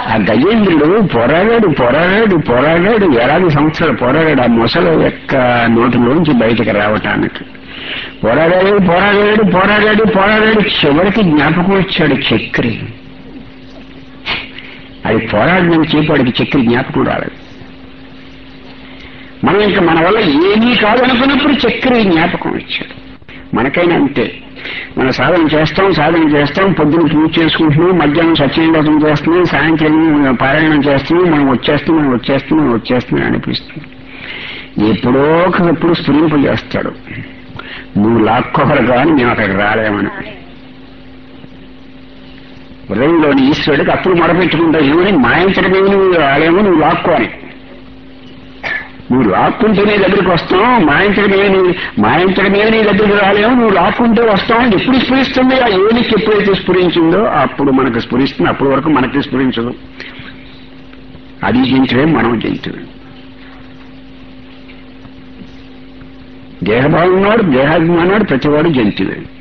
ఆ గజేంద్రుడు పోరాడాడు వేలాది సంవత్సరాలు పోరాడాడు ఆ మొసల యొక్క నోటిలోంచి బయటకు రావటానికి. పోరాడాడు చివరికి జ్ఞాపకం వచ్చాడు చక్రి. అది పోరాడిన చేపాడికి చక్రి జ్ఞాపకం రాలేదు. మనం ఇంకా మన వల్ల ఏమీ కాదనుకున్నప్పుడు చక్రి జ్ఞాపకం వచ్చాడు. మనకైనా అంతే. మనం సాధన చేస్తాం, పొద్దున పూజ చేసుకుంటున్నాం, మధ్యాహ్నం సత్యనారాయణ చేస్తున్నాం, సాయంత్రం పారాయణం చేస్తున్నాం, మనం వచ్చేస్తున్నాం అనిపిస్తుంది. ఎప్పుడో ఒకప్పుడు స్ఫురింపజేస్తాడు, నువ్వు లాక్కోవాలి కానీ మేము అక్కడికి రాలేమని. హృదయంలోని ఈశ్వరుడికి అప్పుడు మొరపెట్టుకుంటావు, ఏమని మాయించడమేమి నువ్వు రాలేమో, నువ్వు లాక్కోని. నువ్వు లాక్కుంటేనే దగ్గరికి వస్తాం, మాయించడమే నీ దగ్గరికి రాలేము, నువ్వు లాక్కుంటే వస్తావు. ఎప్పుడు స్ఫురిస్తుంది? ఆ ఏలికి ఎప్పుడైతే స్ఫురించిందో అప్పుడు మనకు స్ఫురిస్తుంది, అప్పటి వరకు మనకి స్ఫురించదు. అది జంతువే, మనం జంతువే. దేహభావం ఉన్నాడు, దేహాభిమానాడు, ప్రతివాడు జంతువే.